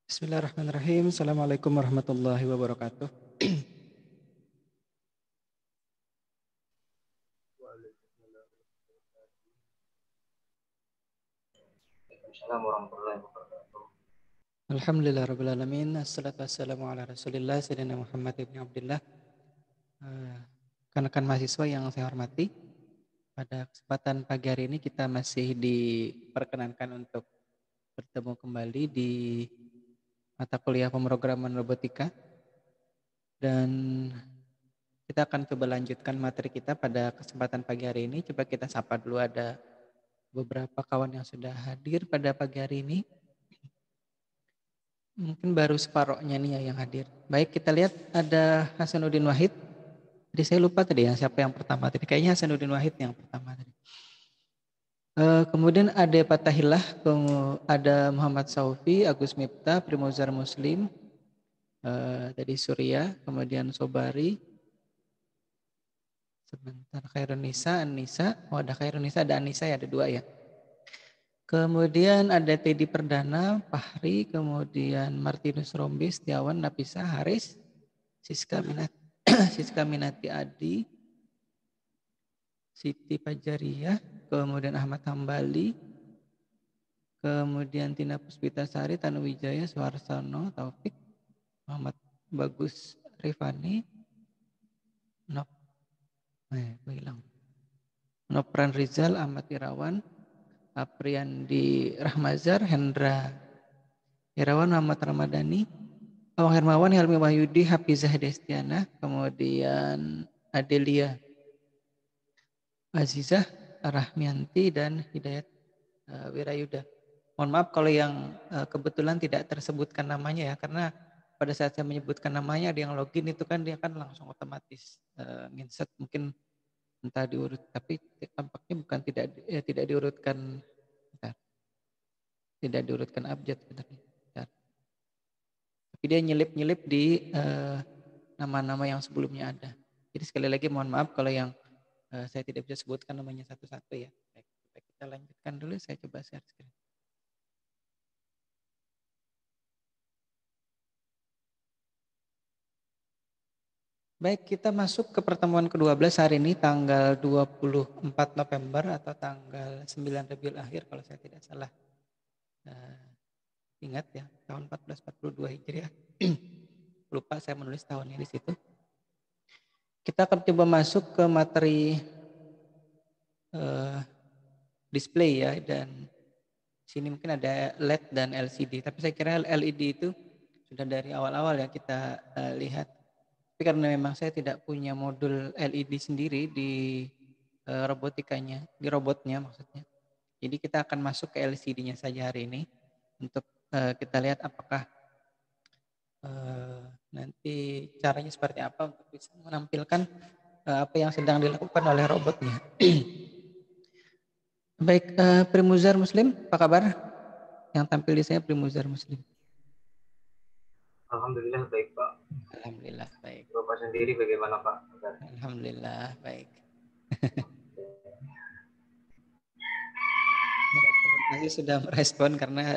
Bismillahirrahmanirrahim. Assalamualaikum warahmatullahi wabarakatuh. Waalaikumsalam warahmatullahi wabarakatuh. Alhamdulillah rabbil alamin. Assalatu wassalamu ala Rasulillah sayyidina Muhammad ibn Abdullah. Rekan-rekan mahasiswa yang saya hormati, pada kesempatan pagi hari ini kita masih diperkenankan untuk bertemu kembali di mata kuliah pemrograman robotika, dan kita akan coba lanjutkan materi kita pada kesempatan pagi hari ini. Coba kita sapa dulu, ada beberapa kawan yang sudah hadir pada pagi hari ini. Mungkin baru separohnya nih ya yang hadir. Baik, kita lihat ada Hasanuddin Wahid. Jadi saya lupa tadi ya siapa yang pertama tadi. Kayaknya Hasanuddin Wahid yang pertama tadi. Kemudian ada Fatahillah, ada Muhammad Saufi, Agus Miftah, Primozar Muslim, dari Suriah, kemudian Sobari, sebentar, Khairun Nisa, Anissa, ada Khairun Nisa, ada Anissa ya, ada dua ya. Kemudian ada Teddy Perdana, Fahri, kemudian Martinus Rombis, Setiawan, Napisa, Haris, Siska Minati, Siska Minati Adi, Siti Pajariyah, kemudian Ahmad Hambali, kemudian Tina Puspitasari, Tanuwijaya, Suharsono, Taufik, Muhammad Bagus Rifani, Nopran Rizal, Ahmad Irawan, Apriandi Rahmazar, Hendra Irawan, Muhammad Ramadhani, Awang Hermawan, Helmi Wahyudi, Hafizah Destiana, kemudian Adelia Azizah, Rahmianti, dan Hidayat Wirayuda. Mohon maaf kalau yang kebetulan tidak tersebutkan namanya ya, karena pada saat saya menyebutkan namanya, ada yang login itu kan dia kan langsung otomatis nginset, mungkin entah diurut, tapi tampaknya bukan tidak diurutkan, bentar, tidak diurutkan abjad sebenarnya. Tapi dia nyelip-nyelip di nama-nama yang sebelumnya ada. Jadi sekali lagi mohon maaf kalau yang saya tidak bisa sebutkan namanya satu-satu ya. Baik, kita lanjutkan dulu, saya coba share screen. Baik, kita masuk ke pertemuan ke-12 hari ini, tanggal 24 November atau tanggal 9 Rabiul Akhir kalau saya tidak salah ingat ya, tahun 1442 Hijriah. Lupa saya menulis tahunnya di situ. Kita akan coba masuk ke materi display ya, dan sini mungkin ada LED dan LCD, tapi saya kira LED itu sudah dari awal-awal ya kita lihat. Tapi karena memang saya tidak punya modul LED sendiri di robotikanya, di robotnya maksudnya. Jadi kita akan masuk ke LCD-nya saja hari ini untuk kita lihat apakah nanti caranya seperti apa untuk bisa menampilkan apa yang sedang dilakukan oleh robotnya. Baik, Primuzar Muslim, apa kabar? Yang tampil di saya Primuzar Muslim. Alhamdulillah baik Pak. Alhamdulillah baik. Bapak sendiri bagaimana Pak? Alhamdulillah baik. Terima kasih sudah merespon, karena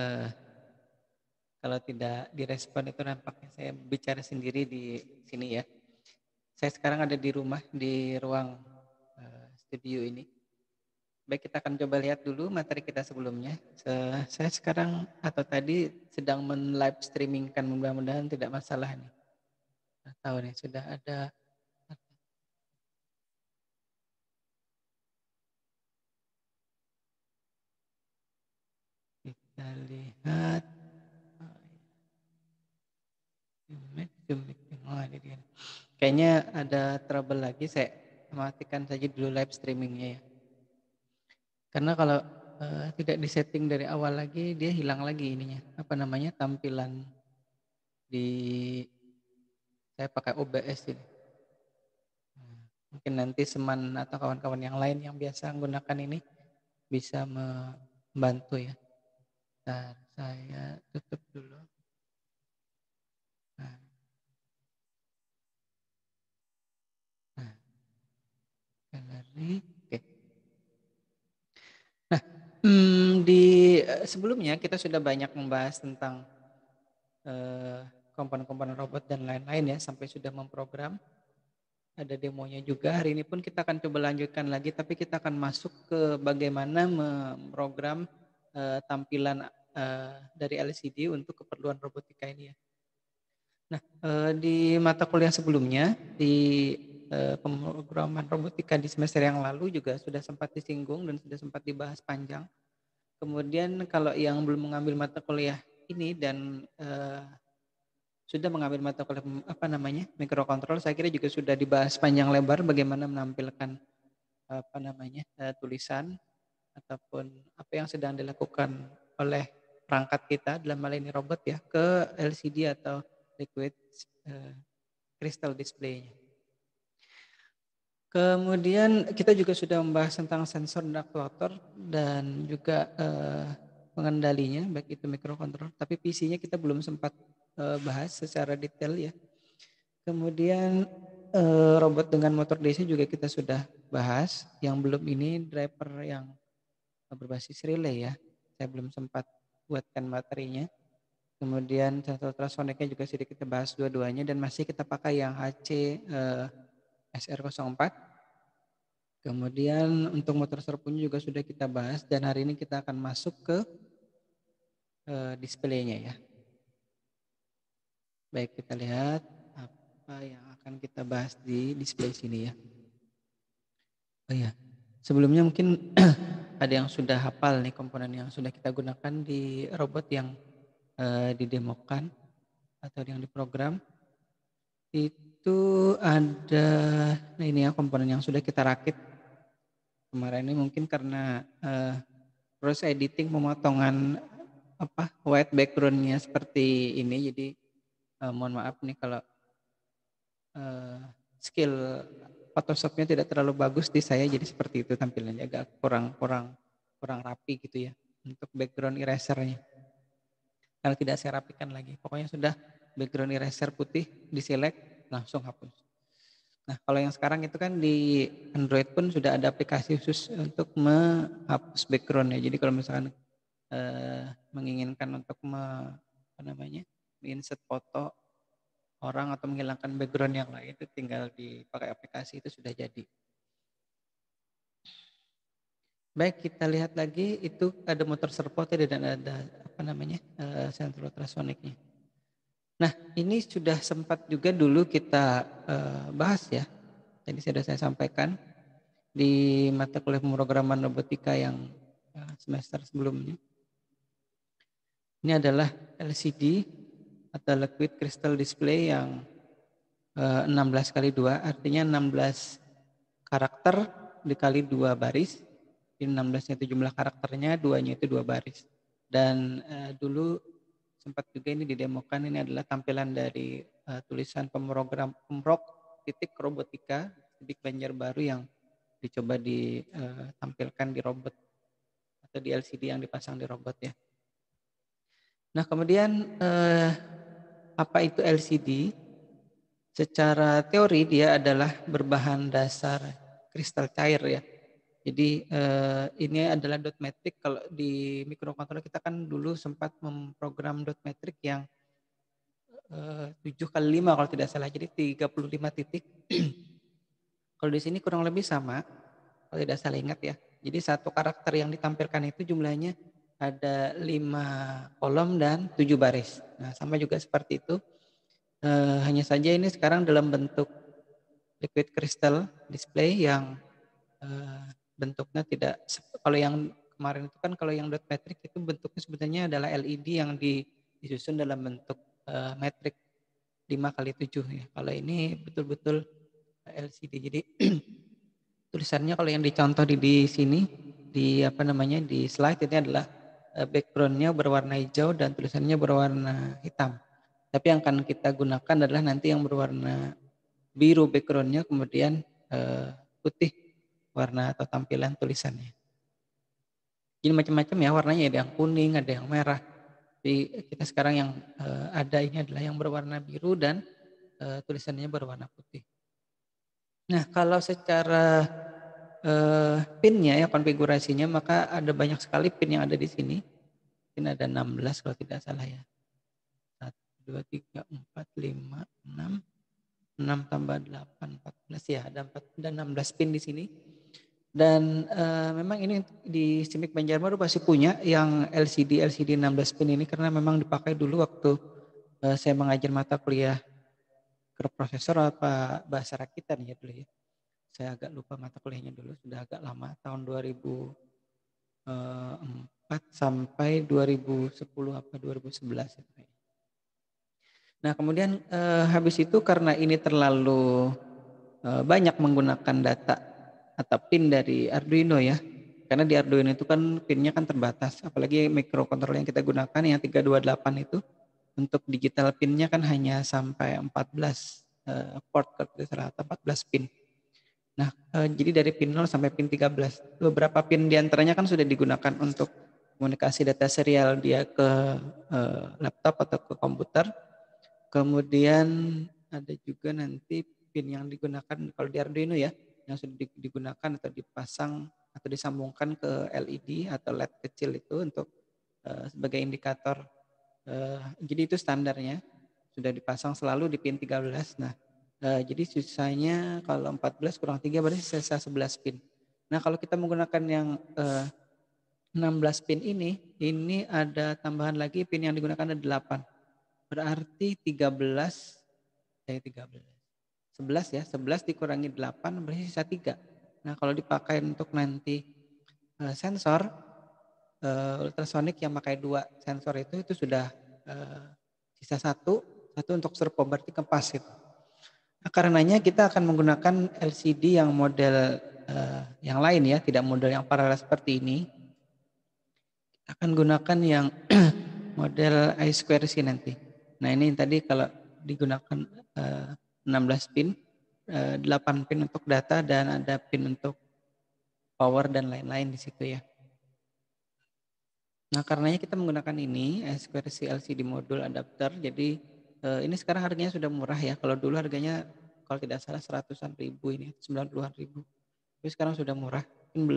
kalau tidak direspon itu nampaknya saya bicara sendiri di sini ya. Saya sekarang ada di rumah, di ruang studio ini. Baik, kita akan coba lihat dulu materi kita sebelumnya. Saya sekarang atau tadi sedang men-live streamingkan, mudah-mudahan tidak masalah nih. Tahu nih sudah ada. Kita lihat. Oh, ini dia. Kayaknya ada trouble lagi, saya matikan saja dulu live streamingnya ya. Karena kalau tidak disetting dari awal lagi, dia hilang lagi ininya. Apa namanya, tampilan di saya pakai OBS ini. Mungkin nanti Seman atau kawan-kawan yang lain yang biasa menggunakan ini bisa membantu ya. Bentar, saya tutup dulu. Galeri. Oke. Nah, di sebelumnya kita sudah banyak membahas tentang komponen-komponen robot dan lain-lain ya, sampai sudah memprogram. Ada demonya juga. Hari ini pun kita akan coba lanjutkan lagi, tapi kita akan masuk ke bagaimana memprogram tampilan dari LCD untuk keperluan robotika ini ya. Nah, di mata kuliah sebelumnya di pemrograman robotika di semester yang lalu juga sudah sempat disinggung dan sudah sempat dibahas panjang. Kemudian kalau yang belum mengambil mata kuliah ini dan sudah mengambil mata kuliah mikrokontrol, saya kira juga sudah dibahas panjang lebar bagaimana menampilkan tulisan ataupun apa yang sedang dilakukan oleh perangkat kita, dalam hal ini robot ya, ke LCD atau liquid crystal display. Kemudian kita juga sudah membahas tentang sensor dan aktuator dan juga pengendalinya, baik itu mikrokontrol. Tapi PC-nya kita belum sempat bahas secara detail ya. Kemudian robot dengan motor DC juga kita sudah bahas. Yang belum ini driver yang berbasis relay ya. Saya belum sempat buatkan materinya. Kemudian sensor ultrasoniknya juga sudah kita bahas dua-duanya dan masih kita pakai yang HC SR04. Kemudian untuk motor servonya juga sudah kita bahas dan hari ini kita akan masuk ke displaynya ya. Baik, kita lihat apa yang akan kita bahas di display sini ya. Oh iya, sebelumnya mungkin ada yang sudah hafal nih komponen yang sudah kita gunakan di robot yang didemokan atau yang diprogram. Itu ada, nah ini ya komponen yang sudah kita rakit kemarin ini, mungkin karena proses editing pemotongan white backgroundnya seperti ini, jadi mohon maaf nih kalau skill Photoshopnya tidak terlalu bagus di saya, jadi seperti itu tampilannya, agak kurang rapi gitu ya untuk background erasernya. Kalau tidak saya rapikan lagi, pokoknya sudah background eraser putih di select langsung hapus. Nah kalau yang sekarang itu kan di Android pun sudah ada aplikasi khusus untuk menghapus backgroundnya. Jadi kalau misalkan menginginkan untuk insert foto orang atau menghilangkan background yang lain, itu tinggal dipakai aplikasi, itu sudah jadi. Baik, kita lihat lagi, itu ada motor servo tadi dan ada sensor ultrasoniknya. Nah ini sudah sempat juga dulu kita bahas ya, tadi sudah saya sampaikan di mata kuliah pemrograman robotika yang semester sebelumnya. Ini adalah LCD atau liquid crystal display yang 16x2, artinya 16 karakter dikali 2 baris. Ini 16-nya itu jumlah karakternya, 2-nya itu 2 baris. Dan dulu sempat juga ini didemokan, ini adalah tampilan dari tulisan pemrok titik robotika di Banjarbaru yang dicoba ditampilkan di robot atau di LCD yang dipasang di robot ya. Nah kemudian apa itu LCD? Secara teori dia adalah berbahan dasar kristal cair ya. Jadi ini adalah dot matrix. Kalau di mikrokontroler kita kan dulu sempat memprogram dot matrix yang 7x5 kalau tidak salah. Jadi 35 titik. Kalau di sini kurang lebih sama, kalau tidak salah ingat ya. Jadi satu karakter yang ditampilkan itu jumlahnya ada 5 kolom dan 7 baris. Nah sama juga seperti itu. Hanya saja ini sekarang dalam bentuk liquid crystal display yang bentuknya tidak, kalau yang kemarin itu kan kalau yang dot matrix itu bentuknya sebenarnya adalah LED yang disusun dalam bentuk matrix 5x7 ya. Kalau ini betul-betul LCD. Jadi tulisannya kalau yang dicontoh di sini di di slide ini adalah backgroundnya berwarna hijau dan tulisannya berwarna hitam. Tapi yang akan kita gunakan adalah nanti yang berwarna biru backgroundnya, kemudian putih warna atau tampilan tulisannya. Jadi macam-macam ya warnanya, ada yang kuning, ada yang merah. Jadi kita sekarang yang ada ini adalah yang berwarna biru dan tulisannya berwarna putih. Nah kalau secara pinnya ya konfigurasinya, maka ada banyak sekali pin yang ada di sini. Ini ada 16 kalau tidak salah ya. 2, 3, 4, 5, 6. 6 tambah 8, 14 ya, ada 16 pin di sini. Dan memang ini di SIMIK Banjarbaru pasti punya yang LCD 16 pin ini karena memang dipakai dulu waktu saya mengajar mata kuliah mikroprosesor apa bahasa rakitan ya dulu ya. Saya agak lupa mata kuliahnya dulu, sudah agak lama, tahun 2004 sampai 2010 apa 2011 ya. Nah kemudian habis itu karena ini terlalu banyak menggunakan data atau pin dari Arduino ya. Karena di Arduino itu kan pinnya kan terbatas. Apalagi microcontroller yang kita gunakan yang 328 itu untuk digital pinnya kan hanya sampai 14 port kalau tidak salah atau 14 pin. Nah jadi dari pin 0 sampai pin 13. Beberapa pin diantaranya kan sudah digunakan untuk komunikasi data serial dia ke laptop atau ke komputer. Kemudian ada juga nanti pin yang digunakan kalau di Arduino ya, yang sudah digunakan atau dipasang atau disambungkan ke LED atau LED kecil itu untuk sebagai indikator. Jadi itu standarnya sudah dipasang selalu di pin 13. Nah, jadi sisanya kalau 14 kurang 3 berarti sisa 11 pin. Nah, kalau kita menggunakan yang 16 pin ini ada tambahan lagi pin yang digunakan ada 8. Berarti 13 11 ya, 11 dikurangi 8 berarti sisa 3. Nah, kalau dipakai untuk nanti sensor ultrasonik yang pakai 2 sensor itu sudah sisa 1 untuk servo berarti pas itu. Nah, karenanya kita akan menggunakan LCD yang model yang lain ya, tidak model yang paralel seperti ini. Akan gunakan yang model I2C nanti. Nah ini tadi kalau digunakan 16 pin, 8 pin untuk data dan ada pin untuk power dan lain-lain di situ ya. Nah karenanya kita menggunakan ini I2C LCD modul adapter. Jadi ini sekarang harganya sudah murah ya. Kalau dulu harganya kalau tidak salah 100-an ribu ini, 90-an ribu. Tapi sekarang sudah murah.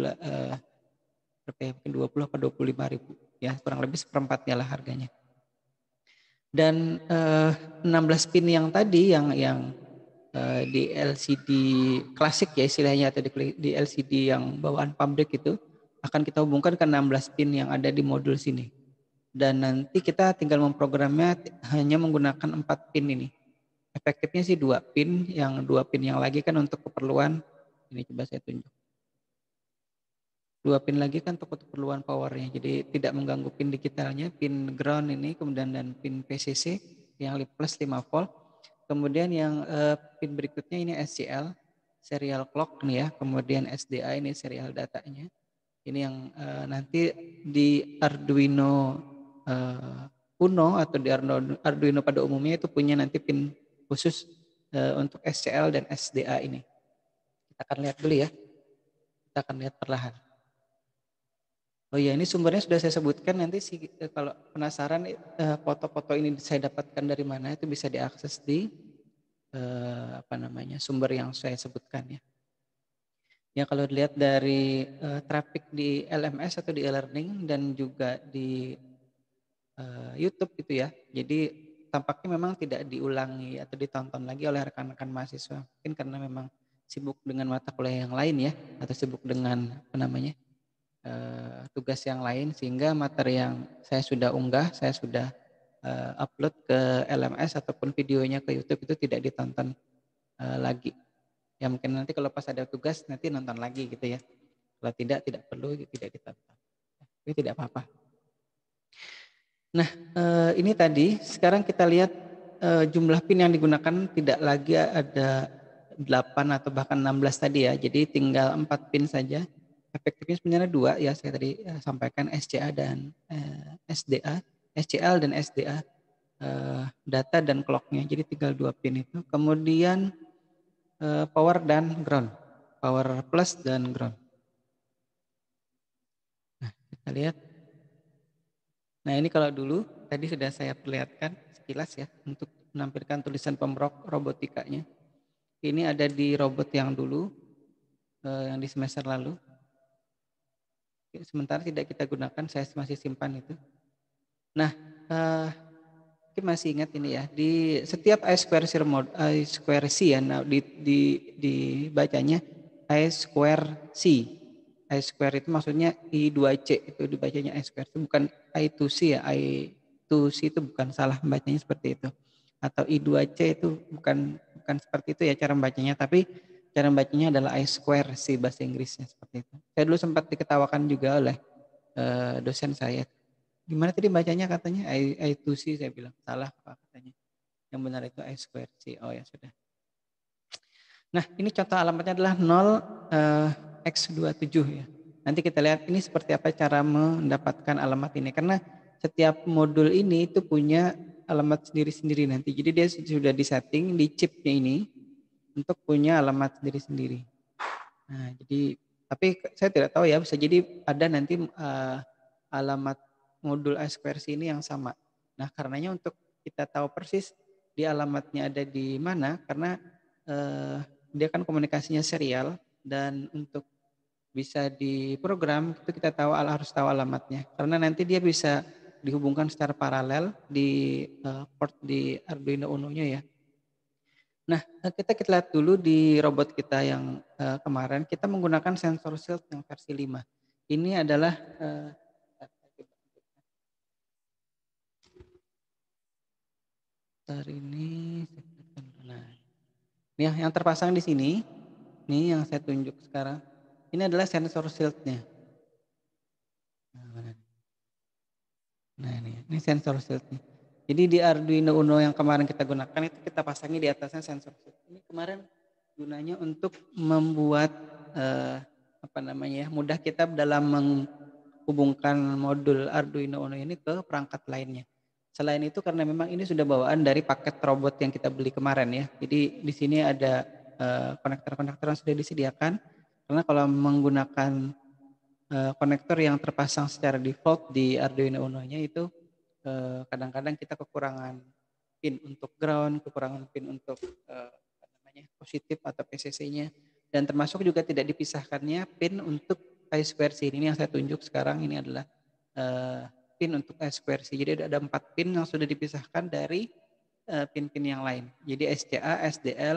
Mungkin 20 atau 25 ribu. Ya kurang lebih seperempatnya lah harganya. Dan 16 pin yang tadi yang di LCD klasik ya istilahnya atau di LCD yang bawaan pabrik itu akan kita hubungkan ke 16 pin yang ada di modul sini. Dan nanti kita tinggal memprogramnya hanya menggunakan 4 pin ini. Efektifnya sih 2 pin, yang 2 pin yang lagi kan untuk keperluan, ini coba saya tunjuk. 2 pin lagi kan untuk keperluan powernya, jadi tidak mengganggu pin digitalnya, pin ground ini, kemudian dan pin PCC yang plus 5 volt. Kemudian yang pin berikutnya ini SCL, serial clock nih ya, kemudian SDA ini serial datanya. Ini yang nanti di Arduino Uno atau di Arduino pada umumnya itu punya nanti pin khusus untuk SCL dan SDA ini. Kita akan lihat dulu ya. Kita akan lihat perlahan. Oh iya, ini sumbernya sudah saya sebutkan. Nanti kalau penasaran foto-foto ini saya dapatkan dari mana itu bisa diakses di sumber yang saya sebutkan ya. Ya kalau dilihat dari traffic di LMS atau di e-learning dan juga di YouTube gitu ya. Jadi tampaknya memang tidak diulangi atau ditonton lagi oleh rekan-rekan mahasiswa. Mungkin karena memang sibuk dengan mata kuliah yang lain ya, atau sibuk dengan tugas yang lain, sehingga materi yang saya sudah unggah, saya sudah upload ke LMS ataupun videonya ke YouTube itu tidak ditonton lagi. Ya mungkin nanti kalau pas ada tugas nanti nonton lagi gitu ya. Kalau tidak perlu, tidak ditonton. Ini tidak apa-apa. Nah ini tadi sekarang kita lihat jumlah pin yang digunakan tidak lagi ada 8 atau bahkan 16 tadi ya. Jadi tinggal 4 pin saja. Efektifnya sebenarnya 2 ya, saya tadi sampaikan SCA dan SDA, SCL dan SDA, data dan clocknya. Jadi tinggal 2 pin itu. Kemudian power dan ground, power plus dan ground. Nah kita lihat. Nah ini kalau dulu tadi sudah saya perlihatkan sekilas ya untuk menampilkan tulisan pemrok robotikanya. Ini ada di robot yang dulu, yang di semester lalu. Sementara tidak kita gunakan, saya masih simpan itu. Nah mungkin masih ingat ini ya, di setiap I square C ya, nah, dibacanya I square C. I square itu maksudnya I2C, itu dibacanya I square, itu bukan I2C ya, I2C itu bukan, salah membacanya seperti itu. Atau I2C itu bukan seperti itu ya cara membacanya, tapi cara membacanya adalah I square C bahasa Inggrisnya seperti itu. Saya dulu sempat diketawakan juga oleh dosen saya. Gimana tadi bacanya katanya I2C, saya bilang salah Pak katanya. Yang benar itu I square C. Oh ya sudah. Nah, ini contoh alamatnya adalah 0x27 ya. Nanti kita lihat ini seperti apa cara mendapatkan alamat ini. Karena setiap modul ini itu punya alamat sendiri-sendiri nanti. Jadi dia sudah disetting di chipnya ini untuk punya alamat sendiri-sendiri. Nah, jadi tapi saya tidak tahu ya, bisa jadi ada nanti alamat modul I2C ini yang sama. Nah, karenanya untuk kita tahu persis di alamatnya ada di mana, karena dia kan komunikasinya serial, dan untuk bisa diprogram itu kita harus tahu alamatnya, karena nanti dia bisa dihubungkan secara paralel di port di Arduino Uno-nya ya. Nah, kita lihat dulu di robot kita yang kemarin kita menggunakan sensor shield yang versi 5. Ini adalah ini. Nah, ini yang terpasang di sini, ini yang saya tunjuk sekarang. Ini adalah sensor shieldnya. Nah, ini sensor shieldnya. Jadi di Arduino Uno yang kemarin kita gunakan itu kita pasangi di atasnya sensor shield. Ini kemarin gunanya untuk membuat mudah kita dalam menghubungkan modul Arduino Uno ini ke perangkat lainnya. Selain itu karena memang ini sudah bawaan dari paket robot yang kita beli kemarin ya. Jadi di sini ada konektor-konektor yang sudah disediakan. Karena kalau menggunakan konektor yang terpasang secara default di Arduino Uno-nya itu kadang-kadang kita kekurangan pin untuk ground, kekurangan pin untuk positif atau PCC-nya, dan termasuk juga tidak dipisahkannya pin untuk I2C. Ini yang saya tunjuk sekarang, ini adalah pin untuk I2C. Jadi ada 4 pin yang sudah dipisahkan dari pin-pin yang lain. Jadi SCA, SDL,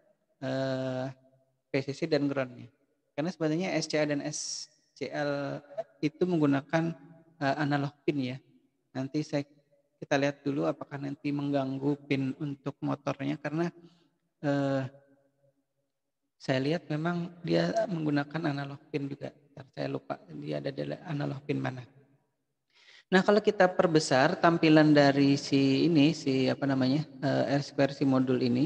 PCC dan ground-nya. Karena sebenarnya SCA dan SCL itu menggunakan analog pin ya. Nanti kita lihat dulu apakah nanti mengganggu pin untuk motornya, karena saya lihat memang dia menggunakan analog pin juga. Saya lupa dia ada analog pin mana. Nah, kalau kita perbesar tampilan dari si I2C modul ini,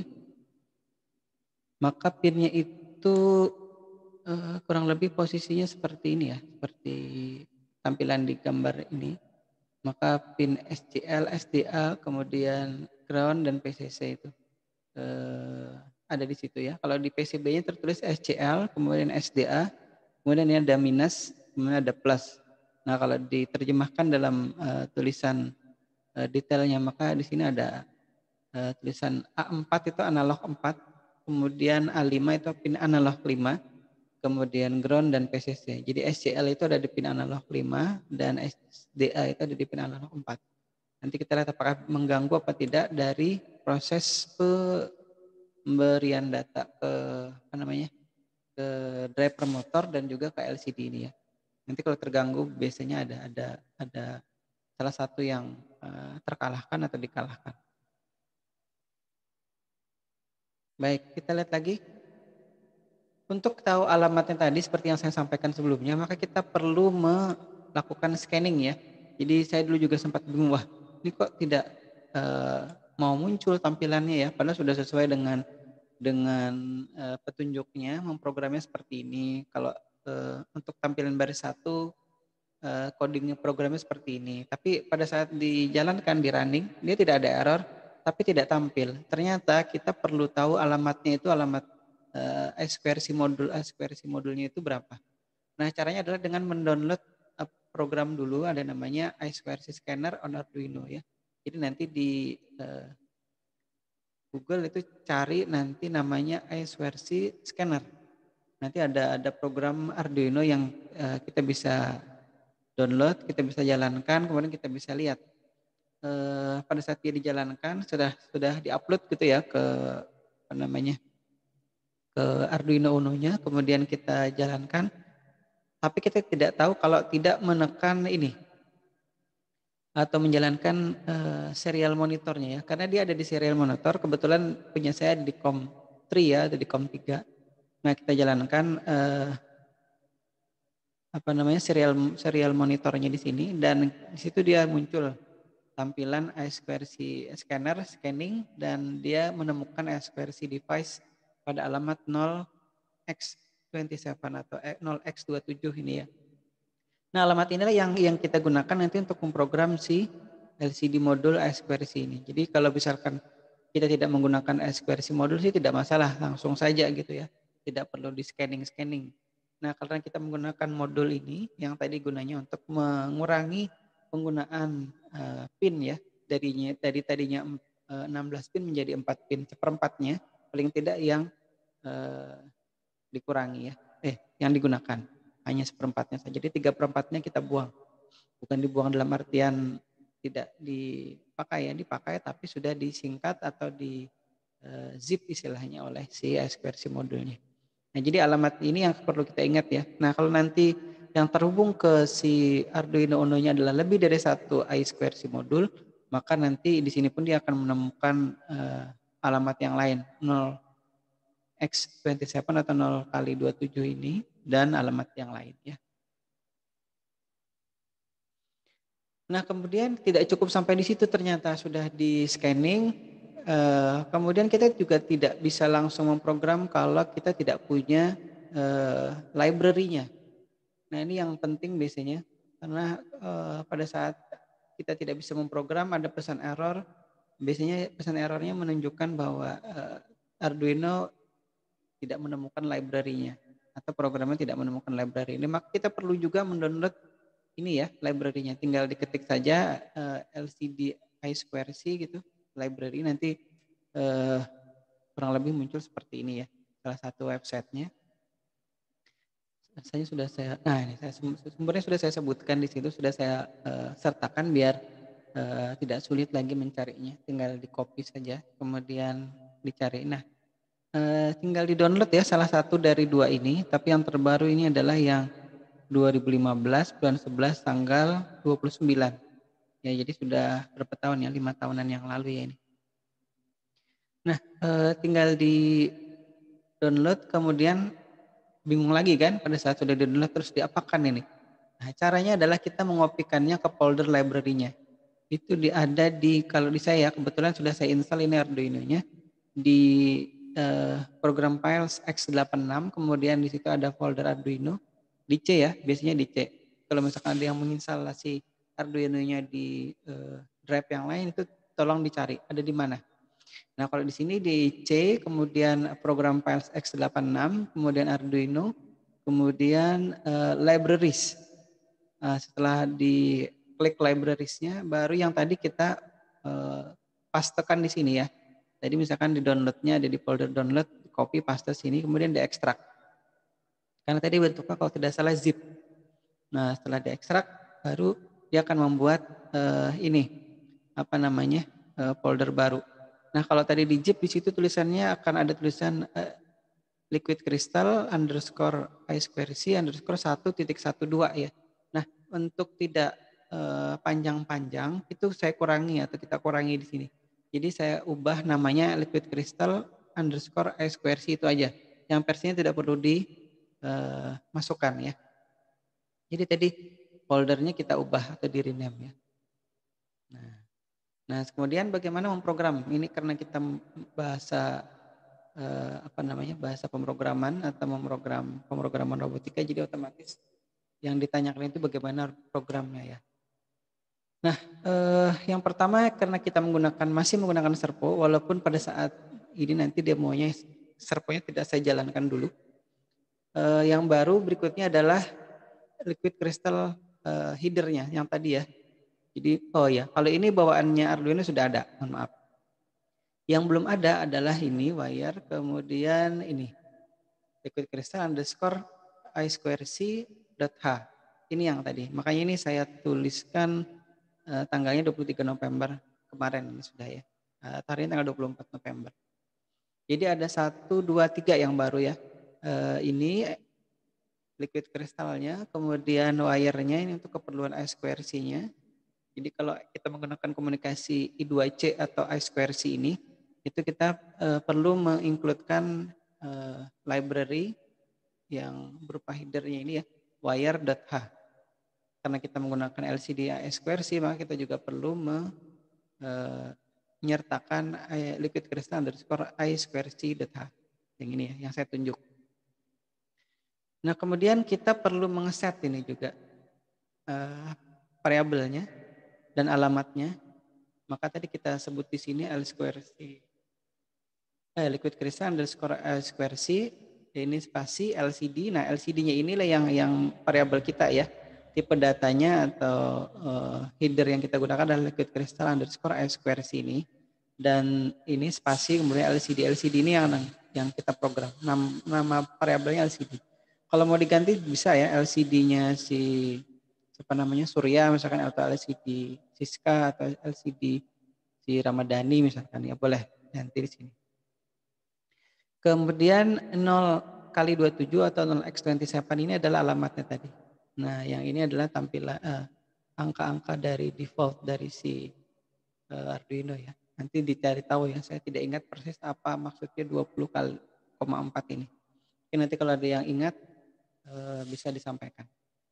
maka pinnya itu kurang lebih posisinya seperti ini ya, seperti tampilan di gambar ini. Maka pin SCL, SDA, kemudian ground dan PCC itu ada di situ ya. Kalau di PCB-nya tertulis SCL, kemudian SDA, kemudian ini ada minus, kemudian ada plus. Nah, kalau diterjemahkan dalam tulisan detailnya, maka di sini ada tulisan A4 itu analog 4, kemudian A5 itu pin analog 5, kemudian ground dan PCC. Jadi SCL itu ada di pin analog 5 dan SDA itu ada di pin analog 4. Nanti kita lihat apakah mengganggu apa tidak dari proses pemberian data ke ke driver motor dan juga ke LCD ini ya. Nanti kalau terganggu biasanya ada salah satu yang terkalahkan atau dikalahkan. Baik, kita lihat lagi. Untuk tahu alamatnya tadi seperti yang saya sampaikan sebelumnya, maka kita perlu melakukan scanning ya. Jadi saya dulu juga sempat bingung, wah ini kok tidak mau muncul tampilannya ya, padahal sudah sesuai dengan petunjuknya, memprogramnya seperti ini. Kalau untuk tampilan baris 1 codingnya programnya seperti ini. Tapi pada saat dijalankan di running, dia tidak ada error, tapi tidak tampil. Ternyata kita perlu tahu alamatnya itu alamat I2C modulnya itu berapa. Nah, caranya adalah dengan mendownload program dulu, ada namanya I2C Scanner on Arduino ya. Jadi nanti di Google itu cari nanti namanya I2C Scanner. Nanti ada program Arduino yang kita bisa download, kita bisa jalankan, kemudian kita bisa lihat pada saat dia dijalankan sudah diupload gitu ya ke apa namanya, ke Arduino Uno-nya, kemudian kita jalankan, tapi kita tidak tahu kalau tidak menekan ini atau menjalankan serial monitornya ya, karena dia ada di serial monitor, kebetulan punya saya di COM 3 ya, ada di COM 3. Nah kita jalankan apa namanya, serial monitornya di sini, dan di situ dia muncul tampilan I2C scanner scanning, dan dia menemukan I2C device pada alamat 0x27 atau 0x27 ini ya. Nah alamat inilah yang kita gunakan nanti untuk memprogram si LCD modul I2C ini. Jadi kalau misalkan kita tidak menggunakan I2C modul sih tidak masalah, langsung saja gitu ya, tidak perlu di scanning. Nah karena kita menggunakan modul ini yang tadi gunanya untuk mengurangi penggunaan pin ya, dari tadinya 16 pin menjadi 4 pin, seperempatnya paling tidak yang dikurangi ya, yang digunakan hanya seperempatnya saja. Jadi 3/4-nya kita buang, bukan dibuang dalam artian tidak dipakai ya, dipakai tapi sudah disingkat atau di zip istilahnya oleh si I2C modulnya. Nah jadi alamat ini yang perlu kita ingat ya. Nah kalau nanti yang terhubung ke si Arduino Uno-nya adalah lebih dari satu I2C modul, maka nanti di sini pun dia akan menemukan alamat yang lain, 0x27 atau 0x27 ini, dan alamat yang lain ya. Nah kemudian tidak cukup sampai di situ, ternyata sudah di scanning. Kemudian kita juga tidak bisa langsung memprogram kalau kita tidak punya library-nya. Nah ini yang penting biasanya, karena pada saat kita tidak bisa memprogram ada pesan error. Biasanya pesan errornya menunjukkan bahwa Arduino tidak menemukan library-nya atau programnya tidak menemukan library ini. Maka kita perlu juga mendownload ini ya, library-nya. Tinggal diketik saja LCD I2C gitu, library, nanti kurang lebih muncul seperti ini ya, salah satu websitenya. Nah ini sumbernya sudah saya sebutkan di situ, sudah saya sertakan biar tidak sulit lagi mencarinya. Tinggal di copy saja, kemudian dicari. Nah tinggal di download ya salah satu dari dua ini, tapi yang terbaru ini adalah yang 2015 bulan 11 tanggal 29. Ya jadi sudah berapa tahun ya, 5 tahunan yang lalu ya ini. Nah tinggal di download, kemudian bingung lagi kan pada saat sudah di download terus diapakan ini. Nah caranya adalah kita mengopikannya ke folder library-nya. Itu ada di, kalau di saya kebetulan sudah saya install ini Arduino-nya di program files x86, kemudian di situ ada folder Arduino di C ya, biasanya di C. Kalau misalkan ada yang menginstalasi Arduino-nya di drive yang lain, itu tolong dicari ada di mana. Nah kalau di sini di C, kemudian program files x86, kemudian Arduino, kemudian libraries. Setelah diklik libraries-nya, baru yang tadi kita pastekan di sini ya. Jadi misalkan di download-nya ada di folder download, copy paste sini, kemudian diekstrak. Karena tadi bentuknya kalau tidak salah zip. Nah setelah diekstrak, baru dia akan membuat ini apa namanya folder baru. Nah kalau tadi di zip, di situ tulisannya akan ada tulisan liquid crystal underscore I2C underscore 1.12 ya. Nah untuk tidak panjang-panjang itu saya kurangi atau kita kurangi di sini. Jadi saya ubah namanya liquid crystal underscore I2C itu aja. Yang versinya tidak perlu dimasukkan ya. Jadi tadi foldernya kita ubah atau di rename ya. Nah kemudian bagaimana memprogram? Ini karena kita bahasa bahasa pemrograman atau pemrograman robotika, jadi otomatis yang ditanyakan itu bagaimana programnya ya. Nah yang pertama karena kita masih menggunakan servo, walaupun pada saat ini nanti demonya servonya tidak saya jalankan dulu. Yang baru berikutnya adalah liquid crystal headernya yang tadi ya. Jadi kalau ini bawaannya Arduino sudah ada, mohon maaf. Yang belum ada adalah ini wire, kemudian ini liquid crystal underscore I2C.h. Ini yang tadi. Makanya ini saya tuliskan tanggalnya 23 November kemarin ini sudah ya. Hari ini tanggal 24 November. Jadi ada 1, 2, 3 yang baru ya. Ini liquid kristalnya, kemudian wire-nya ini untuk keperluan I2C-nya. Jadi kalau kita menggunakan komunikasi I2C atau I2C ini, itu kita perlu mengincludekan library yang berupa header-nya ini ya, wire.h. Karena kita menggunakan LCD I2C, maka kita juga perlu menyertakan liquid crystal underscore I2C.h. Yang ini ya, yang saya tunjuk. Nah, kemudian kita perlu mengeset ini juga variabelnya dan alamatnya. Maka tadi kita sebut di sini L2C liquid crystal underscore I2C, ini spasi LCD. Nah, LCD-nya inilah yang variabel kita ya. Tipe datanya atau header yang kita gunakan adalah liquid crystal underscore I2C ini. Dan ini spasi kemudian LCD. LCD ini yang kita program. Nama variabelnya LCD. Kalau mau diganti bisa ya, LCD-nya Surya misalkan, atau LCD Siska atau LCD si Ramadhani misalkan ya, boleh nanti di sini. Kemudian 0 kali 27 atau 0x27 ini adalah alamatnya tadi. Nah, yang ini adalah tampilan angka-angka dari default dari si Arduino ya. Nanti dicari tahu ya, saya tidak ingat persis apa maksudnya 20,4 ini. Oke, nanti kalau ada yang ingat bisa disampaikan.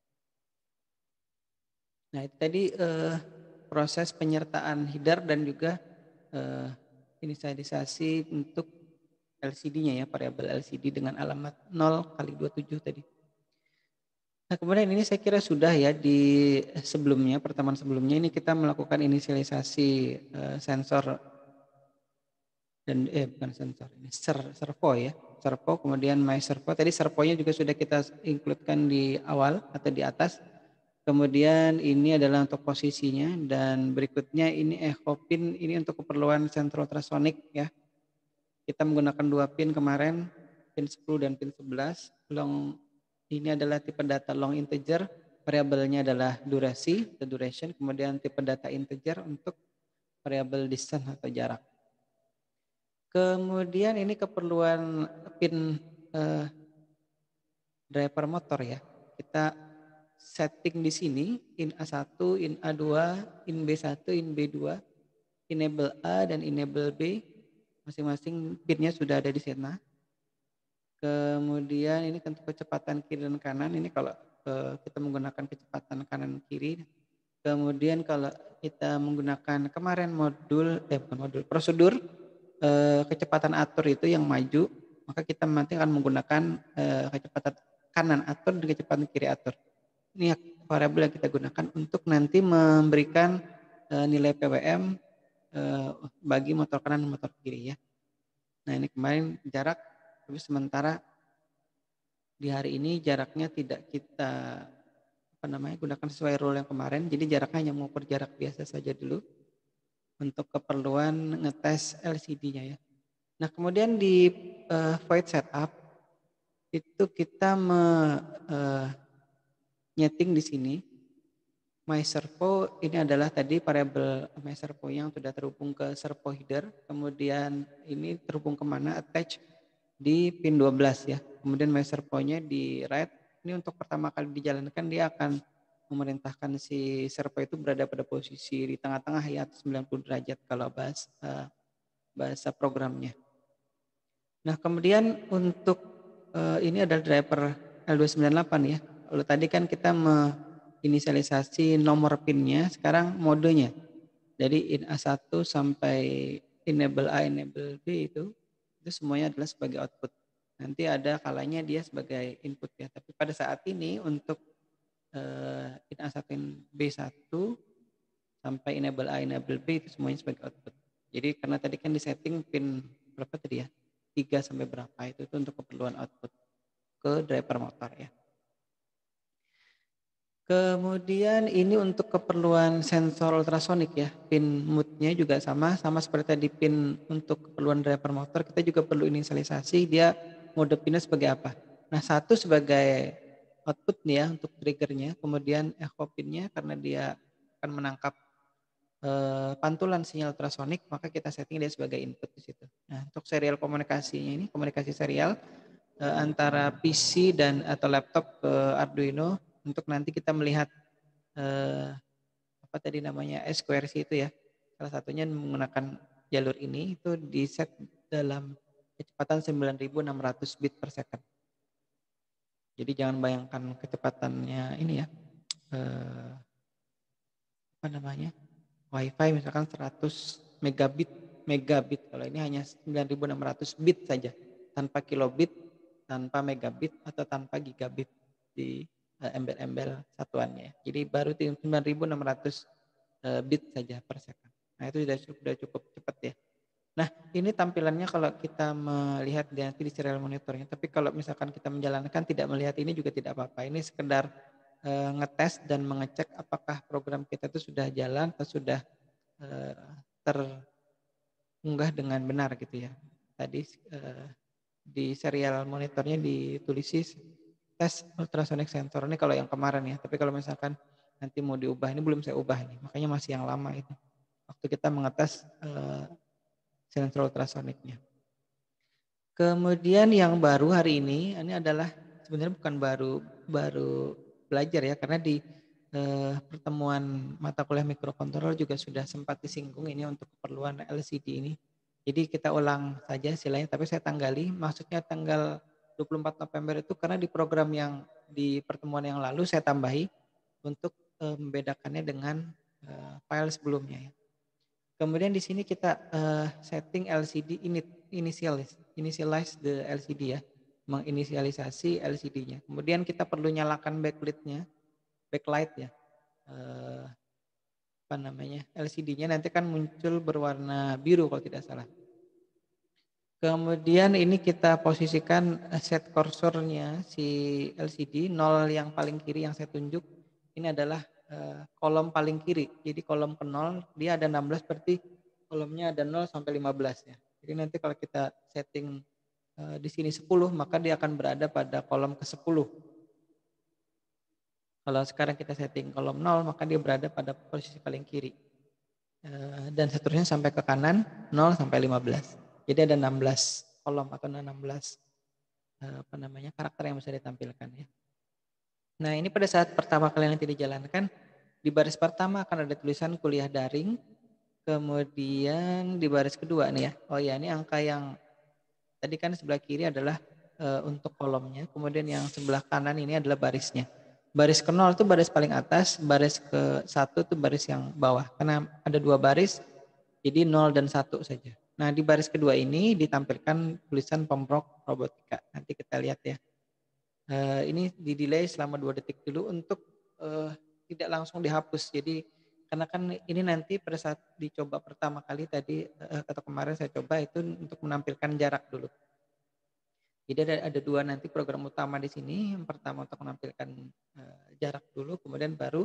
Nah, itu tadi proses penyertaan header dan juga inisialisasi untuk LCD-nya ya, variabel LCD dengan alamat 0 kali 27 tadi. Nah, kemudian ini saya kira sudah ya di sebelumnya, pertemuan sebelumnya ini kita melakukan inisialisasi sensor dan bukan sensor ini servo ya, servo, kemudian my servo. Tadi servonya juga sudah kita includekan di awal atau di atas. Kemudian ini adalah untuk posisinya, dan berikutnya ini echo pin ini untuk keperluan sensor ultrasonic ya. Kita menggunakan 2 pin kemarin, pin 10 dan pin 11. Long ini adalah tipe data long integer, variabelnya adalah durasi, the duration, kemudian tipe data integer untuk variabel distance atau jarak. Kemudian ini keperluan pin driver motor ya. Kita setting di sini in A1, in A2, in B1, in B2, enable A dan enable B. Masing-masing pinnya sudah ada di sana. Kemudian ini untuk kecepatan kiri dan kanan. Ini kalau kita menggunakan kecepatan kanan kiri. Kemudian kalau kita menggunakan kemarin prosedur kecepatan atur itu yang maju, maka kita nanti akan menggunakan kecepatan kanan atur dan kecepatan kiri atur. Ini variabel yang kita gunakan untuk nanti memberikan nilai PWM bagi motor kanan dan motor kiri ya. Nah, ini kemarin jarak, tapi sementara di hari ini jaraknya tidak kita gunakan sesuai rule yang kemarin. Jadi jaraknya hanya mengukur jarak biasa saja dulu untuk keperluan ngetes LCD-nya ya. Nah, kemudian di void setup itu kita nyeting di sini my servo. Ini adalah tadi variabel my servo yang sudah terhubung ke servo header. Kemudian ini terhubung kemana, attach di pin 12 ya. Kemudian my servonya di write. Ini untuk pertama kali dijalankan dia akan memerintahkan si servo itu berada pada posisi di tengah-tengah ya, 90 derajat kalau bahasa programnya. Nah, kemudian untuk ini adalah driver L298 ya. Lalu tadi kan kita inisialisasi nomor pinnya, sekarang modenya. Jadi in A1 sampai enable A, enable B itu semuanya adalah sebagai output. Nanti ada kalanya dia sebagai input ya. Tapi pada saat ini untuk in A1, in B1 sampai enable A, enable B itu semuanya sebagai output. Jadi karena tadi kan disetting pin berapa tadi ya? 3 sampai berapa itu untuk keperluan output ke driver motor ya. Kemudian ini untuk keperluan sensor ultrasonik ya, pin mode-nya juga sama seperti tadi pin untuk keperluan driver motor. Kita juga perlu inisialisasi dia mode pinnya sebagai apa. Nah, 1 sebagai output nih ya untuk triggernya, kemudian echo pinnya karena dia akan menangkap pantulan sinyal ultrasonik, maka kita setting dia sebagai input di situ. Nah, untuk serial komunikasinya ini komunikasi serial antara PC dan atau laptop ke Arduino untuk nanti kita melihat apa tadi namanya sQRC itu ya. Salah satunya menggunakan jalur ini itu di set dalam kecepatan 9.600 bit per second. Jadi jangan bayangkan kecepatannya ini ya. Apa namanya? WiFi misalkan 100 megabit. Kalau ini hanya 9.600 bit saja, tanpa kilobit, tanpa megabit atau tanpa gigabit di embel-embel satuannya. Jadi baru 9.600 bit saja per second. Nah, itu sudah cukup cepat ya. Nah, ini tampilannya kalau kita melihat nanti di serial monitornya. Tapi kalau misalkan kita menjalankan tidak melihat ini juga tidak apa-apa. Ini sekedar ngetes dan mengecek apakah program kita itu sudah jalan atau sudah terunggah dengan benar gitu ya. Tadi di serial monitornya ditulis tes ultrasonic sensor ini kalau yang kemarin ya. Tapi kalau misalkan nanti mau diubah, ini belum saya ubah nih, makanya masih yang lama itu. Waktu kita mengetes sensor ultrasoniknya. Kemudian yang baru hari ini adalah sebenarnya bukan baru belajar ya, karena di pertemuan mata kuliah mikrokontroller juga sudah sempat disinggung ini untuk keperluan LCD ini. Jadi kita ulang saja istilahnya, tapi saya tanggali, maksudnya tanggal 24 November itu karena di program yang di pertemuan yang lalu saya tambahi untuk membedakannya dengan file sebelumnya ya. Kemudian di sini kita setting LCD initialize the LCD ya, menginisialisasi LCD-nya. Kemudian kita perlu nyalakan backlight ya. Apa namanya? LCD-nya nanti kan muncul berwarna biru kalau tidak salah. Kemudian ini kita posisikan set kursornya si LCD 0 yang paling kiri yang saya tunjuk. Ini adalah kolom paling kiri. Jadi kolom ke 0 dia ada 16 berarti kolomnya ada 0 sampai 15 ya. Jadi nanti kalau kita setting di sini 10 maka dia akan berada pada kolom ke-10. Kalau sekarang kita setting kolom 0 maka dia berada pada posisi paling kiri. Dan seterusnya sampai ke kanan 0 sampai 15. Jadi ada 16 kolom atau 16 apa namanya karakter yang bisa ditampilkan ya. Nah, ini pada saat pertama kali nanti dijalankan, di baris pertama akan ada tulisan kuliah daring, kemudian di baris kedua nih ya. Oh ya, ini angka yang tadi kan sebelah kiri adalah untuk kolomnya, kemudian yang sebelah kanan ini adalah barisnya. Baris ke 0 itu baris paling atas, baris ke 1 itu baris yang bawah. Karena ada 2 baris, jadi 0 dan 1 saja. Nah, di baris kedua ini ditampilkan tulisan pemrok robotika. Nanti kita lihat ya. Ini di delay selama 2 detik dulu untuk tidak langsung dihapus. Jadi karena kan ini nanti pada saat dicoba pertama kali tadi atau kemarin saya coba itu untuk menampilkan jarak dulu. Jadi ada 2 nanti program utama di sini. Yang pertama untuk menampilkan jarak dulu, kemudian baru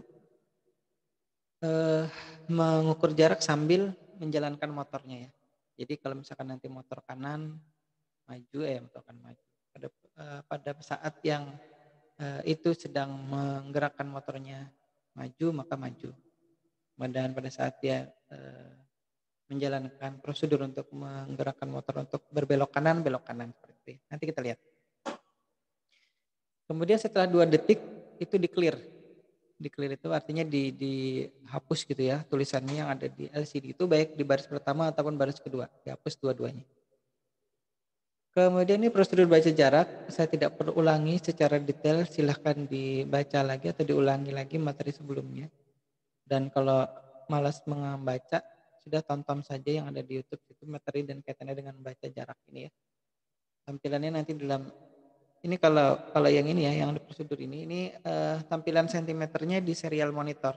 mengukur jarak sambil menjalankan motornya ya. Jadi kalau misalkan nanti motor kanan maju motor kanan maju. Pada saat yang itu sedang menggerakkan motornya maju maka maju. Dan pada saat dia menjalankan prosedur untuk menggerakkan motor untuk berbelok kanan seperti itu. Nanti kita lihat. Kemudian setelah 2 detik itu di-clear. Di-clear itu artinya dihapus gitu ya tulisannya yang ada di LCD itu baik di baris pertama ataupun baris kedua, dihapus dua-duanya. Kemudian ini prosedur baca jarak, saya tidak perlu ulangi secara detail, silahkan dibaca lagi atau diulangi lagi materi sebelumnya. Dan kalau malas membaca, sudah tonton saja yang ada di YouTube itu materi dan kaitannya dengan baca jarak ini ya. Tampilannya nanti dalam ini kalau yang ini ya, yang di prosedur ini tampilan sentimeternya di serial monitor.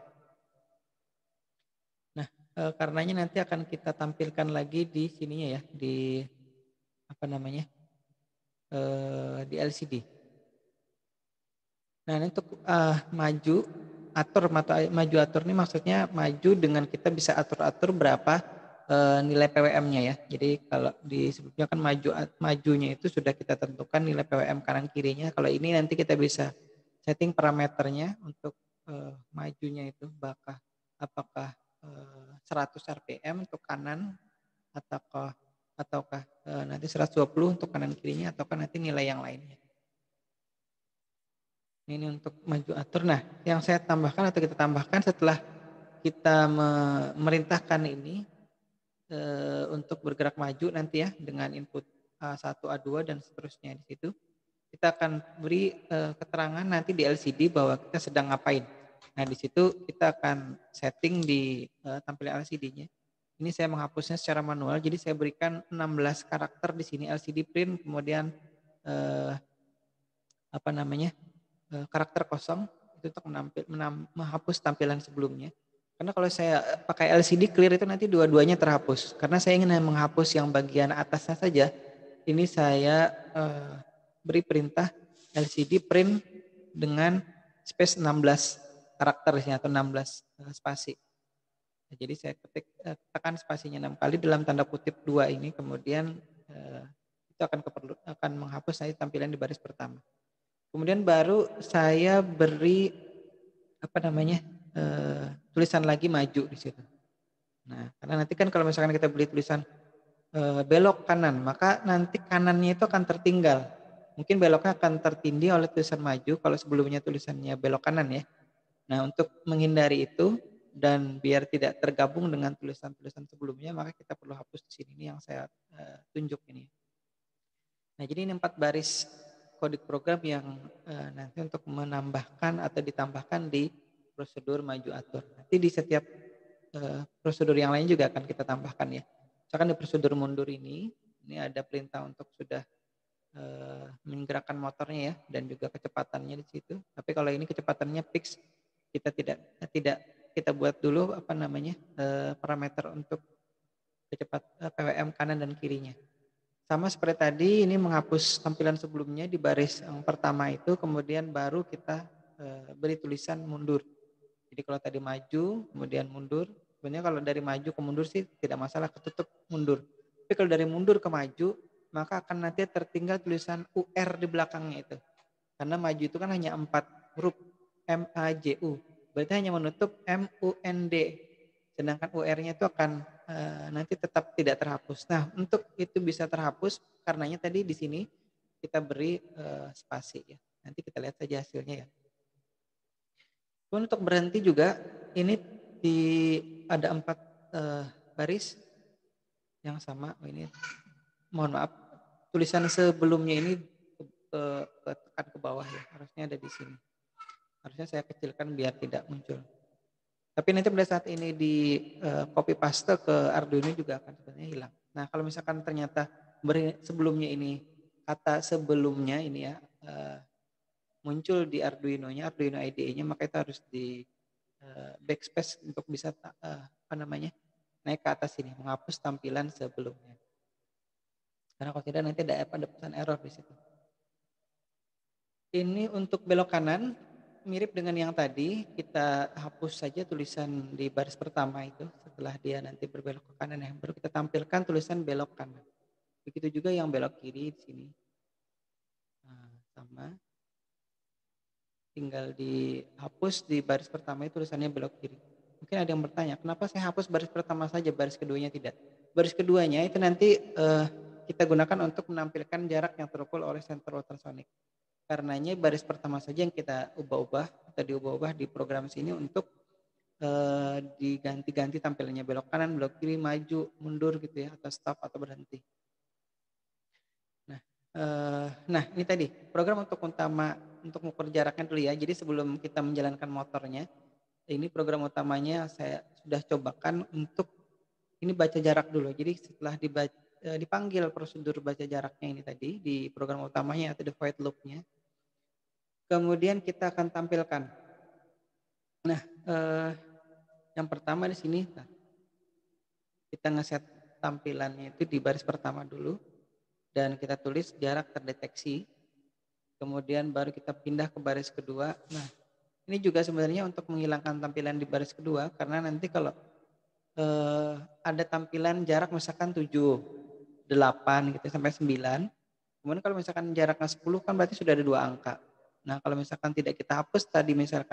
Nah, karenanya nanti akan kita tampilkan lagi di sininya ya, di apa namanya? Di LCD. Nah, ini untuk maju atur ini maksudnya maju dengan kita bisa atur-atur berapa nilai PWM-nya ya. Jadi kalau di sebelumnya kan majunya itu sudah kita tentukan nilai PWM kanan kirinya. Kalau ini nanti kita bisa setting parameternya untuk majunya itu apakah 100 RPM untuk kanan ataukah nanti 120 untuk kanan kirinya ataukah nanti nilai yang lainnya. Ini untuk maju atur. Nah, yang saya tambahkan atau kita tambahkan setelah kita memerintahkan ini untuk bergerak maju nanti ya dengan input A1, A2 dan seterusnya di situ. Kita akan beri keterangan nanti di LCD bahwa kita sedang ngapain. Nah, di situ kita akan setting di tampilan LCD-nya. Ini saya menghapusnya secara manual, jadi saya berikan 16 karakter di sini LCD print, kemudian karakter kosong itu untuk menghapus tampilan sebelumnya. Karena kalau saya pakai LCD clear itu nanti dua-duanya terhapus. Karena saya ingin menghapus yang bagian atasnya saja. Ini saya beri perintah LCD print dengan space 16 karakter atau 16 spasi. Nah, jadi saya tekan spasinya 6 kali dalam tanda kutip 2 ini, kemudian itu akan menghapus saya tampilan di baris pertama. Kemudian baru saya beri tulisan lagi maju di situ. Nah, karena nanti kan kalau misalkan kita beli tulisan belok kanan, maka nanti kanannya itu akan tertinggal. Mungkin beloknya akan tertindih oleh tulisan maju kalau sebelumnya tulisannya belok kanan ya. Nah, untuk menghindari itu dan biar tidak tergabung dengan tulisan-tulisan sebelumnya, maka kita perlu hapus di sini. Ini yang saya tunjuk ini. Nah, jadi ini 4 baris kode program yang nanti untuk menambahkan atau ditambahkan di prosedur maju atur. Nanti di setiap prosedur yang lain juga akan kita tambahkan ya. Misalkan di prosedur mundur ini ada perintah untuk sudah menggerakkan motornya ya dan juga kecepatannya di situ. Tapi kalau ini kecepatannya fix, kita tidak kita buat dulu parameter untuk PWM kanan dan kirinya. Sama seperti tadi, ini menghapus tampilan sebelumnya di baris yang pertama itu, kemudian baru kita beri tulisan mundur. Jadi kalau tadi maju, kemudian mundur. Sebenarnya kalau dari maju ke mundur sih tidak masalah, ketutup mundur. Tapi kalau dari mundur ke maju, maka akan nanti tertinggal tulisan UR di belakangnya itu. Karena maju itu kan hanya 4 huruf, MAJU. Berarti hanya menutup MUND. Sedangkan UR-nya itu akan nanti tetap tidak terhapus. Nah, untuk itu bisa terhapus, karenanya tadi di sini kita beri spasi ya. Nanti kita lihat saja hasilnya ya. Untuk berhenti juga ini ada 4 baris yang sama. Ini mohon maaf, tulisan sebelumnya ini tekan ke bawah ya. Harusnya ada di sini. Harusnya saya kecilkan biar tidak muncul. Tapi nanti pada saat ini di copy paste ke Arduino juga akan sebenarnya hilang. Nah, kalau misalkan ternyata sebelumnya ini kata sebelumnya ini ya muncul di Arduino-nya, Arduino IDE-nya, maka itu harus di backspace untuk bisa naik ke atas ini, menghapus tampilan sebelumnya. Karena kalau tidak nanti ada pesan error di situ. Ini untuk belok kanan mirip dengan yang tadi, kita hapus saja tulisan di baris pertama itu setelah dia nanti berbelok ke kanan ya, baru kita tampilkan tulisan belok kanan. Begitu juga yang belok kiri di sini. Nah, sama. Tinggal dihapus di baris pertama itu tulisannya belok kiri. Mungkin ada yang bertanya, kenapa saya hapus baris pertama saja, baris keduanya tidak? Baris keduanya itu nanti kita gunakan untuk menampilkan jarak yang terukur oleh sensor ultrasonic. Karenanya baris pertama saja yang kita ubah-ubah atau diubah-ubah di program sini untuk diganti-ganti tampilannya, belok kanan, belok kiri, maju, mundur gitu ya, atau stop atau berhenti. Nah ini tadi program untuk mengukur jaraknya dulu ya. Jadi sebelum kita menjalankan motornya, ini program utamanya saya sudah cobakan untuk ini baca jarak dulu. Jadi setelah dipanggil prosedur baca jaraknya ini tadi di program utamanya atau di void loop-nya, kemudian kita akan tampilkan. Nah, yang pertama di sini kita ngeset tampilannya itu di baris pertama dulu dan kita tulis jarak terdeteksi. Kemudian baru kita pindah ke baris kedua. Nah, ini juga sebenarnya untuk menghilangkan tampilan di baris kedua karena nanti kalau ada tampilan jarak misalkan 7, 8 gitu sampai 9. Kemudian kalau misalkan jaraknya 10 kan berarti sudah ada 2 angka. Nah, kalau misalkan tidak kita hapus tadi misalkan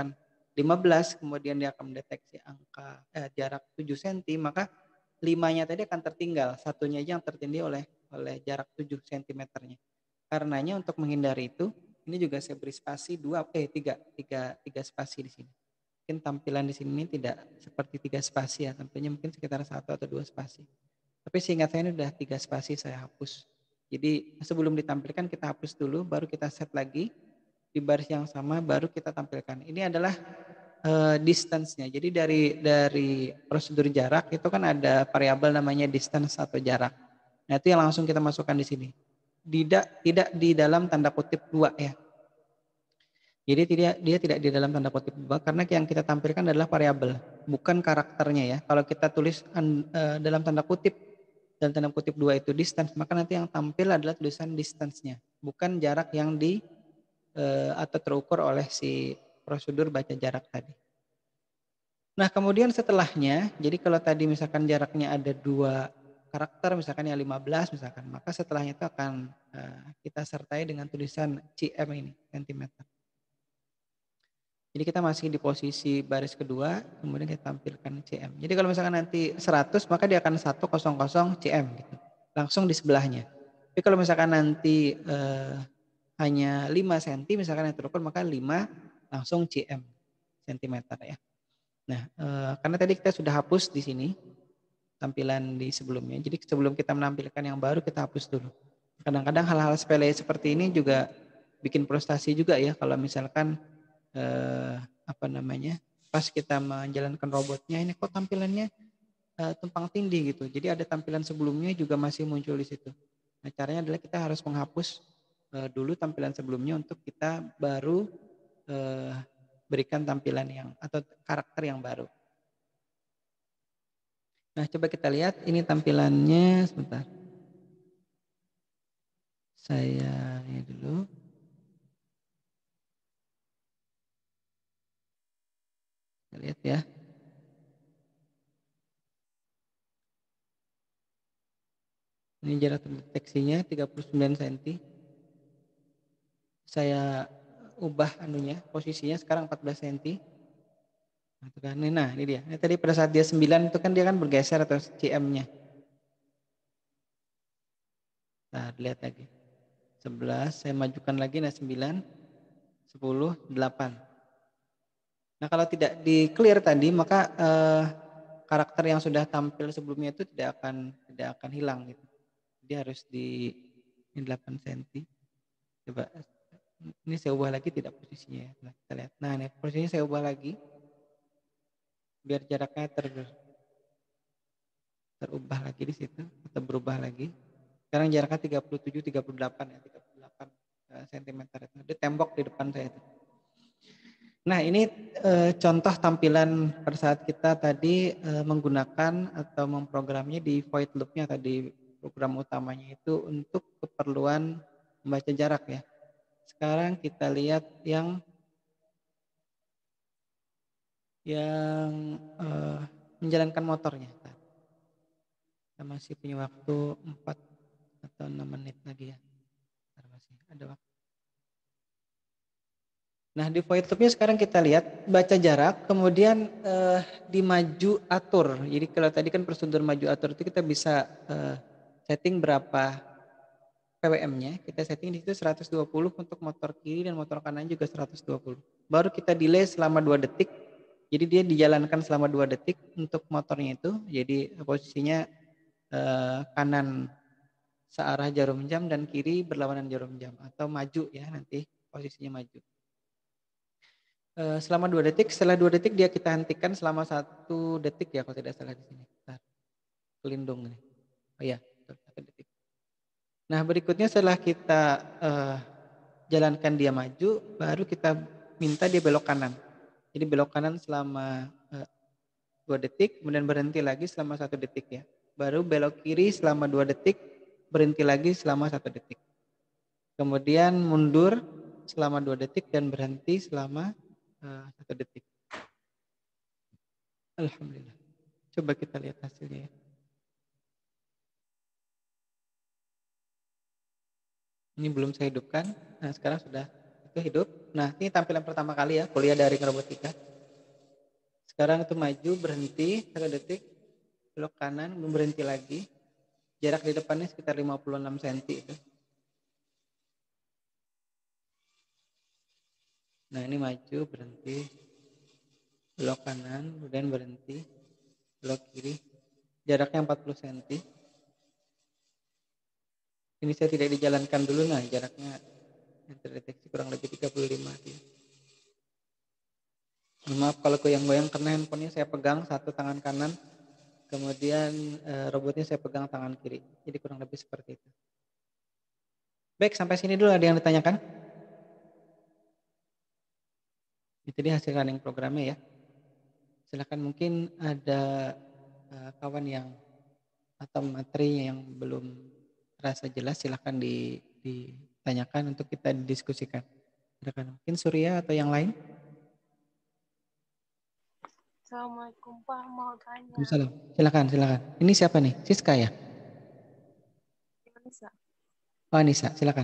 15, kemudian dia akan mendeteksi angka jarak 7 cm, maka 5-nya tadi akan tertinggal, satunya aja yang tertindih oleh jarak 7 cm-nya. Karenanya untuk menghindari itu, ini juga saya beri spasi 3 spasi di sini. Mungkin tampilan di sini tidak seperti 3 spasi ya, tampilnya mungkin sekitar 1 atau 2 spasi. Tapi seingat saya ini udah 3 spasi saya hapus. Jadi sebelum ditampilkan kita hapus dulu, baru kita set lagi di baris yang sama, baru kita tampilkan. Ini adalah distance-nya. Jadi dari prosedur jarak itu kan ada variabel namanya distance atau jarak. Nah, itu yang langsung kita masukkan di sini. Tidak di dalam tanda kutip 2 ya. Jadi dia tidak di dalam tanda kutip 2 karena yang kita tampilkan adalah variabel, bukan karakternya ya. Kalau kita tulis dalam tanda kutip 2 itu distance, maka nanti yang tampil adalah tulisan distance-nya, bukan jarak yang atau terukur oleh si prosedur baca jarak tadi. Nah, kemudian setelahnya, jadi kalau tadi misalkan jaraknya ada 2 karakter, misalkan yang 15 misalkan, maka setelahnya itu akan kita sertai dengan tulisan cm ini, centimeter. Jadi kita masih di posisi baris kedua, kemudian kita tampilkan cm. Jadi kalau misalkan nanti 100, maka dia akan 100 cm gitu. Langsung di sebelahnya. Tapi kalau misalkan nanti hanya 5 cm, misalkan yang terukur, maka 5 langsung cm, centimeter ya. Nah, karena tadi kita sudah hapus di sini tampilan di sebelumnya. Jadi sebelum kita menampilkan yang baru, kita hapus dulu. Kadang-kadang hal-hal sepele seperti ini juga bikin frustasi juga ya, kalau misalkan pas kita menjalankan robotnya ini kok tampilannya tumpang tindih gitu. Jadi ada tampilan sebelumnya juga masih muncul di situ. Nah, caranya adalah kita harus menghapus dulu tampilan sebelumnya untuk kita baru berikan tampilan atau karakter yang baru. Nah, coba kita lihat ini tampilannya sebentar. Saya ini dulu. Kita lihat ya. Ini jarak deteksinya 39 cm. Saya ubah posisinya sekarang 14 cm. Nah, ini dia. Ini tadi pada saat dia 9 itu kan dia kan bergeser atau cm-nya. Nah, lihat lagi. 11, saya majukan lagi, nah 9, 10, 8. Nah, kalau tidak di clear tadi, maka karakter yang sudah tampil sebelumnya itu tidak akan hilang gitu. Jadi harus di 8 cm. Coba ini saya ubah lagi tidak posisinya ya. Nah, kita lihat. Nah, ini posisinya saya ubah lagi biar jaraknya terubah lagi di situ atau berubah lagi. Sekarang jaraknya 37 38 ya, 38 cm itu. Ada tembok di depan saya itu. Nah, ini contoh tampilan pada saat kita tadi menggunakan atau memprogramnya di void loop-nya tadi, program utamanya itu untuk keperluan membaca jarak ya. Sekarang kita lihat yang menjalankan motornya. Kita masih punya waktu 4 atau 6 menit lagi ya. Masih ada waktu. Nah, di void loop-nya sekarang kita lihat baca jarak, kemudian dimaju atur. Jadi kalau tadi kan prosedur maju atur itu kita bisa setting berapa PWM-nya. Kita setting di situ 120 untuk motor kiri dan motor kanan juga 120. Baru kita delay selama 2 detik. Jadi dia dijalankan selama 2 detik untuk motornya itu. Jadi posisinya kanan searah jarum jam dan kiri berlawanan jarum jam atau maju ya, nanti posisinya maju. Selama 2 detik, setelah 2 detik dia kita hentikan selama 1 detik ya kalau tidak salah di sini. Bentar. Pelindung nih. Oh iya, 1 detik. Nah, berikutnya setelah kita jalankan dia maju, baru kita minta dia belok kanan. Jadi belok kanan selama 2 detik, kemudian berhenti lagi selama 1 detik ya. Baru belok kiri selama 2 detik, berhenti lagi selama 1 detik. Kemudian mundur selama 2 detik dan berhenti selama 1 detik. Alhamdulillah. Coba kita lihat hasilnya ya. Ini belum saya hidupkan. Nah, sekarang sudah itu hidup. Nah, ini tampilan pertama kali ya kuliah daring robotika. Sekarang itu maju, berhenti, 1 detik, belok kanan, berhenti lagi. Jarak di depannya sekitar 56 cm itu. Nah ini maju, berhenti, belok kanan, kemudian berhenti, belok kiri. Jaraknya 40 cm. Ini saya tidak dijalankan dulu, nah jaraknya yang terdeteksi kurang lebih 35 dia. Maaf kalau goyang-goyang karena handphonenya saya pegang satu tangan kanan, kemudian robotnya saya pegang tangan kiri. Jadi kurang lebih seperti itu. Baik, sampai sini dulu ada yang ditanyakan? Itu dia hasil running programnya ya. Silakan, mungkin ada kawan yang atau materi yang belum terasa jelas, silakan ditanyakan untuk kita diskusikan. Silakan, mungkin Surya atau yang lain. Assalamualaikum Pak, mau tanya. Waalaikumsalam. Silakan. Ini siapa nih? Siska ya? Bisa. Oh, Anissa, silakan.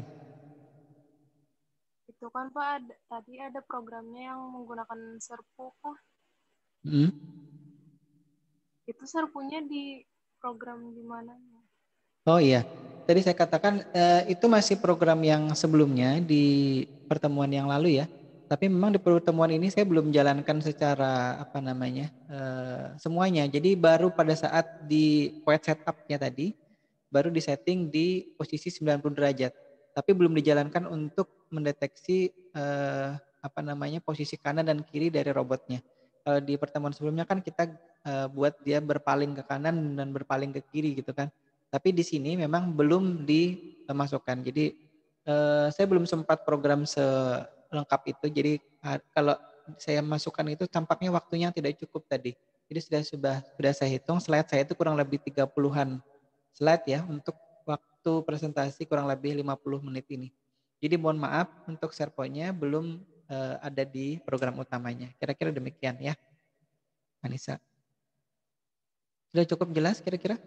Itu kan Pak, tadi ada programnya yang menggunakan serpu Pak. Itu serpunya di program di mananya? Oh iya, tadi saya katakan itu masih program yang sebelumnya di pertemuan yang lalu ya. Tapi memang di pertemuan ini saya belum menjalankan secara semuanya. Jadi baru pada saat di point setupnya tadi, baru disetting di posisi 90 derajat. Tapi belum dijalankan untuk mendeteksi posisi kanan dan kiri dari robotnya. Kalau di pertemuan sebelumnya kan kita buat dia berpaling ke kanan dan berpaling ke kiri gitu kan. Tapi di sini memang belum dimasukkan. Jadi saya belum sempat program selengkap itu. Jadi kalau saya masukkan itu tampaknya waktunya tidak cukup tadi. Jadi sudah saya hitung slide saya itu kurang lebih 30-an slide ya untuk waktu presentasi kurang lebih 50 menit ini. Jadi mohon maaf untuk Serponya belum ada di program utamanya. Kira-kira demikian ya, Anissa. Sudah cukup jelas kira-kira?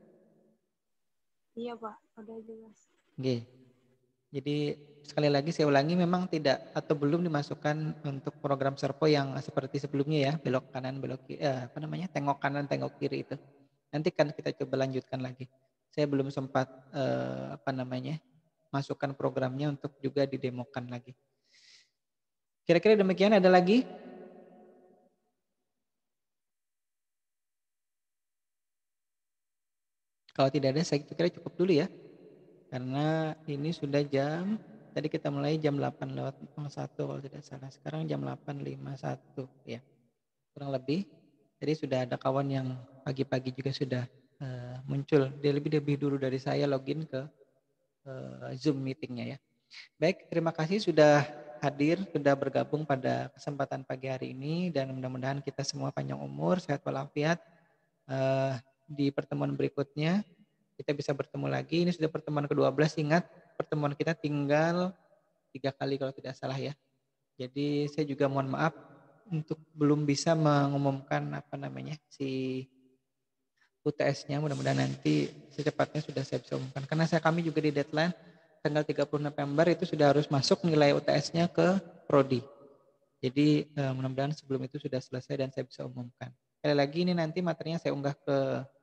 Iya Pak, udah jelas. Oke. Jadi sekali lagi saya ulangi, memang tidak atau belum dimasukkan untuk program Serpo yang seperti sebelumnya ya, belok kanan, belok kiri, tengok kanan, tengok kiri itu. Nanti kan kita coba lanjutkan lagi. Saya belum sempat masukkan programnya untuk juga didemokan lagi. Kira-kira demikian, ada lagi? Kalau tidak ada, saya kira cukup dulu ya. Karena ini sudah tadi kita mulai jam 8:01 kalau tidak salah. Sekarang jam 8:51 ya. Kurang lebih. Jadi sudah ada kawan yang pagi-pagi juga sudah muncul. Dia lebih dulu dari saya login ke Zoom meetingnya ya. Baik, terima kasih sudah hadir, sudah bergabung pada kesempatan pagi hari ini, dan mudah-mudahan kita semua panjang umur, sehat walafiat. Di pertemuan berikutnya kita bisa bertemu lagi. Ini sudah pertemuan ke-12, ingat pertemuan kita tinggal 3 kali kalau tidak salah ya. Jadi saya juga mohon maaf untuk belum bisa mengumumkan si UTS-nya. Mudah-mudahan nanti secepatnya sudah saya bisa umumkan. Karena kami juga di deadline tanggal 30 November itu sudah harus masuk nilai UTS-nya ke Prodi. Jadi mudah-mudahan sebelum itu sudah selesai dan saya bisa umumkan. Sekali lagi ini nanti materinya saya unggah ke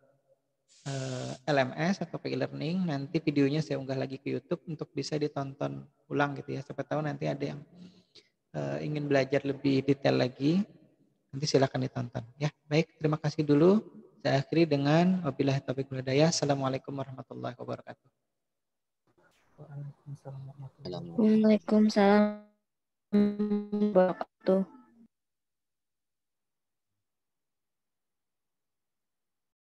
LMS atau ke e-learning. Nanti videonya saya unggah lagi ke YouTube untuk bisa ditonton ulang gitu ya. Siapa tahu nanti ada yang ingin belajar lebih detail lagi, nanti silakan ditonton ya. Baik, terima kasih dulu. Saya akhiri dengan wabillahi taufiq wal hidayah. Assalamualaikum warahmatullahi wabarakatuh. Waalaikumsalam warahmatullahi wabarakatuh.